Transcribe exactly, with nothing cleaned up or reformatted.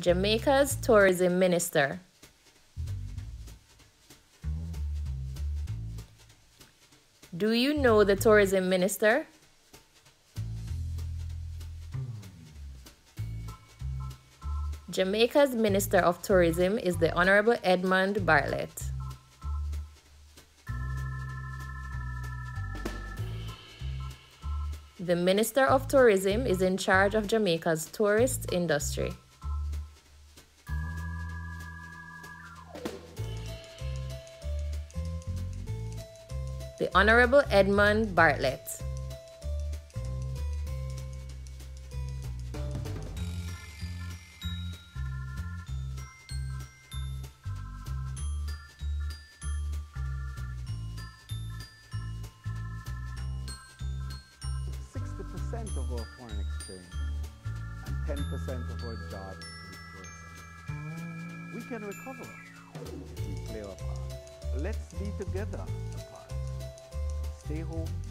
Jamaica's tourism minister. Do you know the tourism minister? Jamaica's Minister of Tourism is the Honorable Edmund Bartlett. The Minister of Tourism is in charge of Jamaica's tourist industry. The Honorable Edmund Bartlett. sixty percent of our foreign exchange and ten percent of our jobs is tourism. We can recover if we play our part. Let's be together a part. Stay home.